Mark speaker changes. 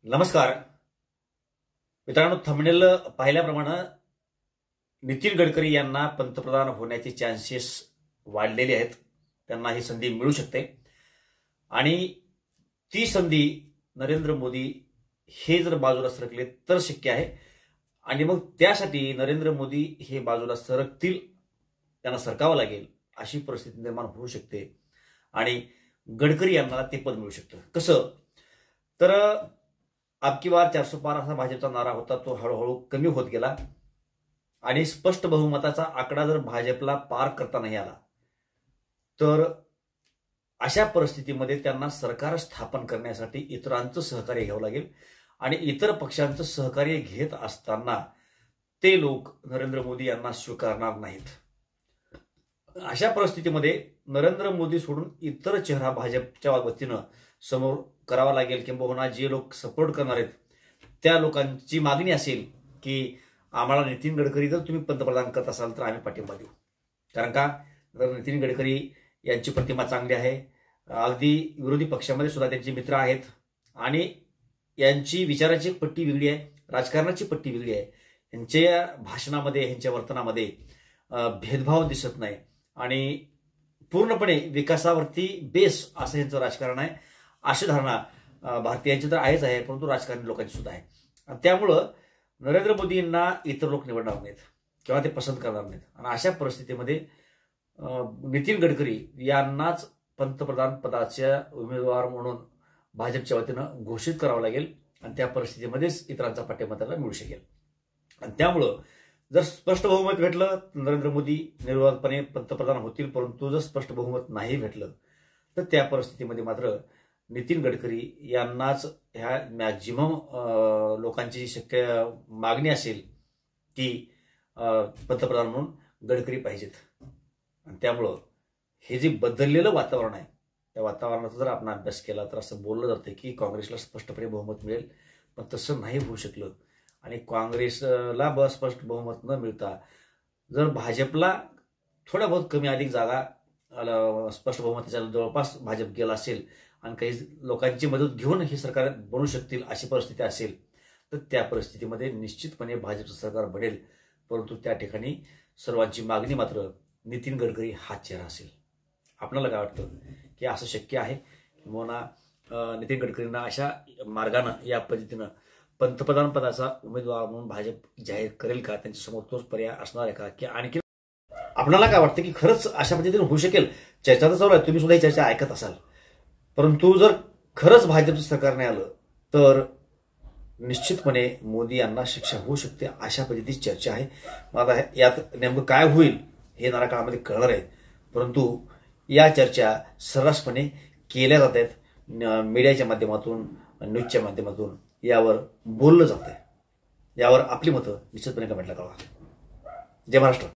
Speaker 1: नमस्कार मित्रांनो, थंबनेल पाहिल्याप्रमाणे नितीन गडकरी यांना पंतप्रधान होण्याचे चान्सेस वाढलेले आहेत. त्यांना ही संधी मिळू शकते आणि ती संधी नरेंद्र मोदी हे जर बाजूला सरकले तर शक्य आहे. आणि मग त्यासाठी नरेंद्र मोदी हे बाजूला सरकतील, त्यांना सरकावं लागेल अशी परिस्थिती निर्माण होऊ शकते आणि गडकरी यांना ते पद मिळू शकतं. कसं तर अब की बार 400 पार असा भाजपचा नारा होता, तो हळूहळू कमी होत गेला आणि स्पष्ट बहुमताचा आकडा जर भाजपला पार करता नाही आला तर अशा परिस्थितीमध्ये त्यांना सरकार स्थापन करण्यासाठी इतरांचं सहकार्य घ्यावं लागेल आणि इतर पक्षांचं सहकार्य घेत असताना ते लोक नरेंद्र मोदी यांना स्वीकारणार नाहीत. अशा परिस्थितीमध्ये नरेंद्र मोदी सोडून इतर चेहरा भाजपच्या वतीनं समोर करावा लागेल. किंबहुना जे लोक सपोर्ट करणार आहेत त्या लोकांची मागणी असेल की आम्हाला नितीन गडकरी जर तुम्ही पंतप्रधान करत असाल तर आम्ही पाठिंबा देऊ. कारण का तर नितीन गडकरी यांची प्रतिमा चांगली आहे, अगदी विरोधी पक्षामध्ये सुद्धा त्यांचे मित्र आहेत आणि यांची विचाराची पट्टी वेगळी आहे, राजकारणाची पट्टी वेगळी आहे. यांच्या भाषणामध्ये यांच्या वर्तनामध्ये भेदभाव दिसत नाही आणि पूर्णपणे विकासावरती बेस असं यांचं राजकारण आहे. अशी धारणा भारतीयांची तर आहेच आहे, परंतु राजकारणी लोकांची सुद्धा आहे. आणि त्यामुळं नरेंद्र मोदींना इतर लोक निवडणार नाहीत किंवा ते पसंत करणार नाहीत. आणि अशा परिस्थितीमध्ये नितीन गडकरी यांनाच पंतप्रधान पदाच्या उमेदवार म्हणून भाजपच्या वतीनं घोषित करावं लागेल आणि त्या परिस्थितीमध्येच इतरांचा पाठिंबा त्याला मिळू शकेल. आणि त्यामुळं जर स्पष्ट बहुमत भेटलं तर नरेंद्र मोदी निर्विवादपणे पंतप्रधान होतील, परंतु जर स्पष्ट बहुमत नाही भेटलं तर त्या परिस्थितीमध्ये मात्र नितीन गडकरी यांनाच ह्या मॅक्झिमम लोकांची शक्य मागणी असेल की पंतप्रधान म्हणून गडकरी पाहिजेत. आणि त्यामुळं हे जे बदललेलं वातावरण आहे त्या वातावरणाचा जर आपण अभ्यास केला तर असं बोललं जातं की काँग्रेसला स्पष्टपणे बहुमत मिळेल, पण तसं नाही होऊ शकलं. आणि काँग्रेसला स्पष्ट बहुमत न मिळता जर भाजपला थोड्या बहुत कमी अधिक जागा स्पष्ट बहुमताच्या जवळपास भाजप गेला असेल आणि काही लोकांची मदत घेऊन हे सरकार बनू शकतील अशी परिस्थिती असेल तर त्या परिस्थितीमध्ये निश्चितपणे भाजपचं सरकार बनेल. परंतु त्या ठिकाणी सर्वांची मागणी मात्र नितीन गडकरी हा चेहरा असेल. आपल्याला काय वाटतं की असं शक्य आहे किंवा नितीन गडकरींना अशा मार्गानं या पद्धतीनं पंतप्रधान पदाचा उमेदवार म्हणून भाजप जाहीर करेल का, त्यांच्यासमोर तोच पर्याय असणार आहे का, की आणखी आपल्याला काय वाटतं की खरंच अशा पद्धतीने होऊ शकेल? चर्चा तर चालू आहे, तुम्ही सुद्धा ही चर्चा ऐकत असाल. परंतु जर खरंच भाजपचं सरकार नाही आलं तर निश्चितपणे मोदी यांना शिक्षा होऊ शकते अशा पद्धतीची चर्चा आहे. मग आता यात नेमकं काय होईल हे येणाऱ्या काळामध्ये कळणार आहे. परंतु या चर्चा सर्रासपणे केल्या जात आहेत, मीडियाच्या माध्यमातून, न्यूजच्या माध्यमातून यावर बोललं जात आहे. यावर आपली मतं निश्चितपणे कमेंटला कळवा. जय महाराष्ट्र.